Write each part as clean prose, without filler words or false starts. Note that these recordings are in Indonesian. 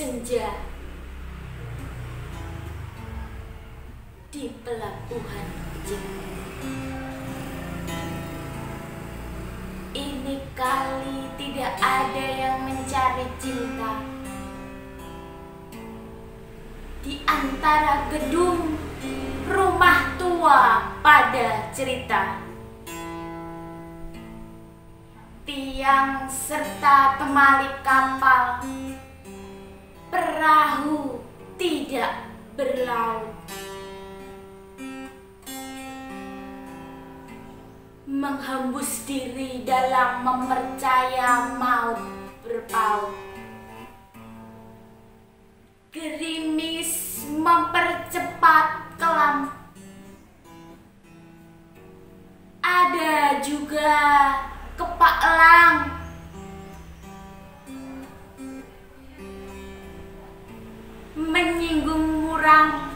Senja di pelabuhan cinta. Ini kali tidak ada yang mencari cinta. Di antara gedung rumah tua pada cerita, tiang serta temali kapal, perahu tidak berlaut. Menghembus diri dalam mempercaya maut berpaut. Gerimis mempercepat kelam. Ada juga kepak elang. Menyinggung murang.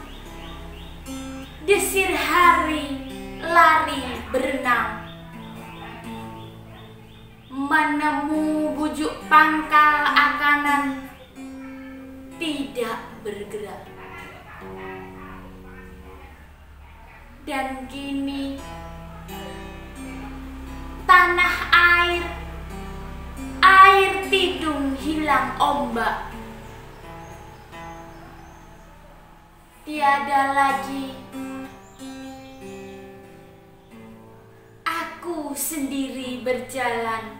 Desir hari lari berenang. Menemu bujuk pangkal akanan tidak bergerak. Dan kini tanah air tidung hilang ombak. Tiada lagi aku sendiri berjalan.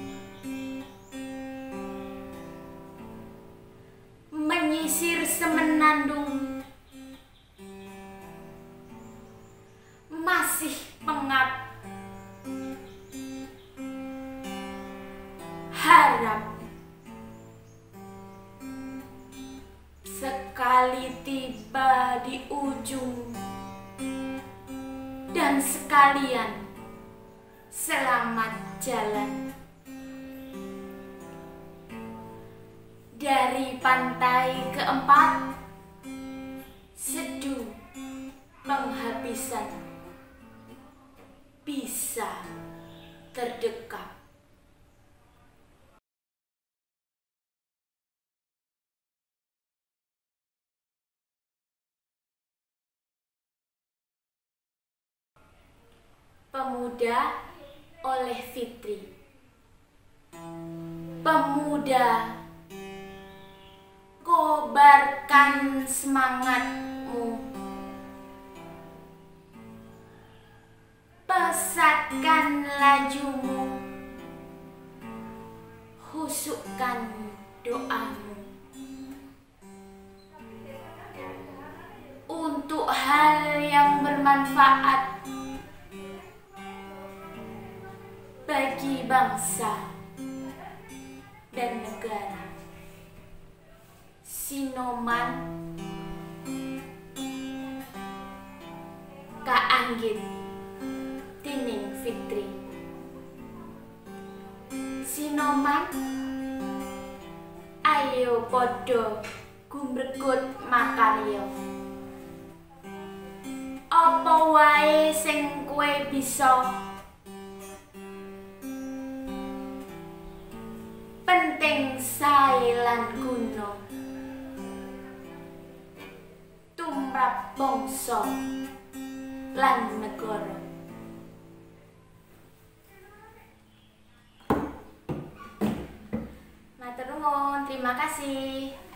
Menyisir semenandung, masih pengap. Harap sekali tiba di ujung, dan sekalian selamat jalan. Dari pantai keempat, seduh penghabisan bisa terdekat. Pemuda oleh Fitri. Pemuda, kobarkan semangatmu. Pesatkan lajumu. Husukkan doamu. Untuk hal yang bermanfaat bagi bangsa dan negara. Sinoman kaanggit tining Fitri. Sinoman ayo podo gumregut makarya. Apa wae sing kowe bisa, penting sae lan guna tumrap bangsa lan negara. Matur nuwun, terima kasih.